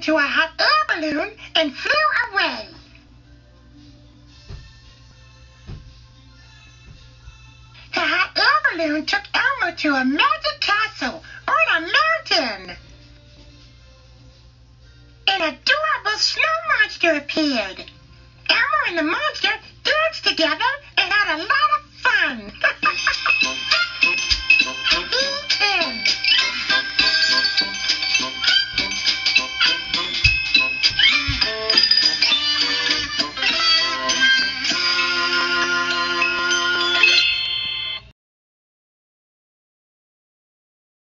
into a hot air balloon and flew away. The hot air balloon took Elmo to a magic castle on a mountain. An adorable snow monster appeared. Elmo and the monster danced together and had a lot of fun. The end.